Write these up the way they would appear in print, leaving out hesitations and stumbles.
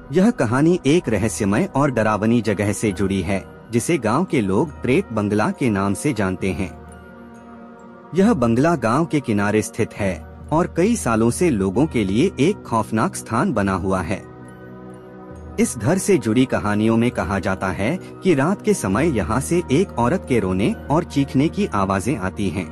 यह कहानी एक रहस्यमय और डरावनी जगह से जुड़ी है, जिसे गांव के लोग प्रेत बंगला के नाम से जानते हैं। यह बंगला गांव के किनारे स्थित है और कई सालों से लोगों के लिए एक खौफनाक स्थान बना हुआ है। इस घर से जुड़ी कहानियों में कहा जाता है कि रात के समय यहाँ से एक औरत के रोने और चीखने की आवाजें आती हैं।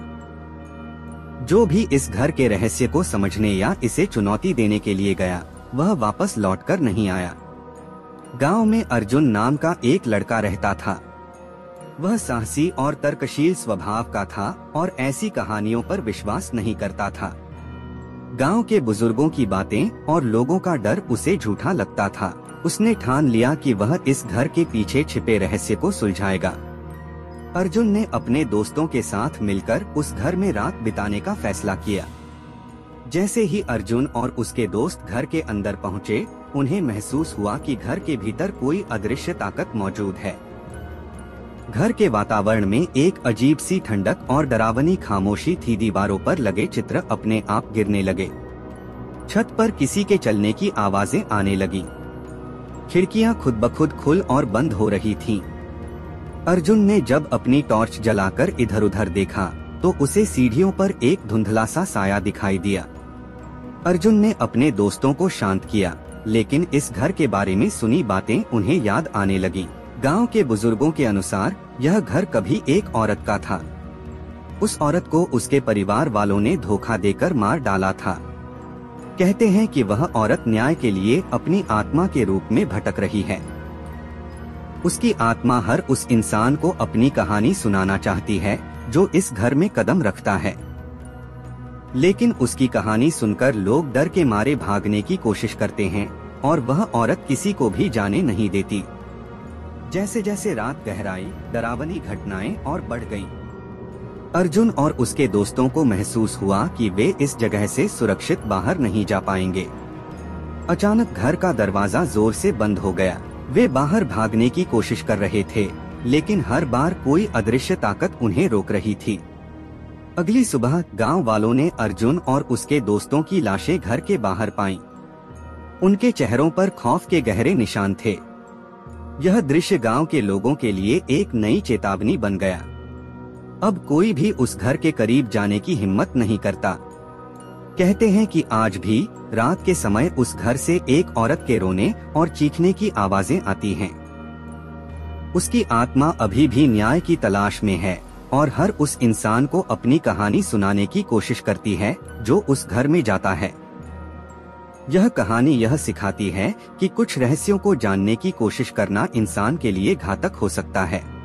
जो भी इस घर के रहस्य को समझने या इसे चुनौती देने के लिए गया, वह वापस लौटकर नहीं आया। गांव में अर्जुन नाम का एक लड़का रहता था। वह साहसी और तर्कशील स्वभाव का था और ऐसी कहानियों पर विश्वास नहीं करता था। गांव के बुजुर्गों की बातें और लोगों का डर उसे झूठा लगता था। उसने ठान लिया कि वह इस घर के पीछे छिपे रहस्य को सुलझाएगा। अर्जुन ने अपने दोस्तों के साथ मिलकर उस घर में रात बिताने का फैसला किया। जैसे ही अर्जुन और उसके दोस्त घर के अंदर पहुँचे, उन्हें महसूस हुआ कि घर के भीतर कोई अदृश्य ताकत मौजूद है। घर के वातावरण में एक अजीब सी ठंडक और डरावनी खामोशी थी। दीवारों पर लगे चित्र अपने आप गिरने लगे। छत पर किसी के चलने की आवाजें आने लगी। खिड़कियां खुद ब खुद खुल और बंद हो रही थीं। अर्जुन ने जब अपनी टॉर्च जलाकर इधर उधर देखा, तो उसे सीढ़ियों पर एक धुंधला सा साया दिखाई दिया। अर्जुन ने अपने दोस्तों को शांत किया, लेकिन इस घर के बारे में सुनी बातें उन्हें याद आने लगी। गांव के बुजुर्गों के अनुसार यह घर कभी एक औरत का था। उस औरत को उसके परिवार वालों ने धोखा देकर मार डाला था। कहते हैं कि वह औरत न्याय के लिए अपनी आत्मा के रूप में भटक रही है। उसकी आत्मा हर उस इंसान को अपनी कहानी सुनाना चाहती है जो इस घर में कदम रखता है। लेकिन उसकी कहानी सुनकर लोग डर के मारे भागने की कोशिश करते हैं और वह औरत किसी को भी जाने नहीं देती। जैसे जैसे रात गहराई, डरावनी घटनाएं और बढ़ गईं। अर्जुन और उसके दोस्तों को महसूस हुआ कि वे इस जगह से सुरक्षित बाहर नहीं जा पाएंगे। अचानक घर का दरवाजा जोर से बंद हो गया। वे बाहर भागने की कोशिश कर रहे थे, लेकिन हर बार कोई अदृश्य ताकत उन्हें रोक रही थी। अगली सुबह गांव वालों ने अर्जुन और उसके दोस्तों की लाशें घर के बाहर पाईं। उनके चेहरों पर खौफ के गहरे निशान थे। यह दृश्य गांव के लोगों के लिए एक नई चेतावनी बन गया। अब कोई भी उस घर के करीब जाने की हिम्मत नहीं करता। कहते हैं कि आज भी रात के समय उस घर से एक औरत के रोने और चीखने की आवाजें आती हैं। उसकी आत्मा अभी भी न्याय की तलाश में है और हर उस इंसान को अपनी कहानी सुनाने की कोशिश करती है जो उस घर में जाता है। यह कहानी यह सिखाती है कि कुछ रहस्यों को जानने की कोशिश करना इंसान के लिए घातक हो सकता है।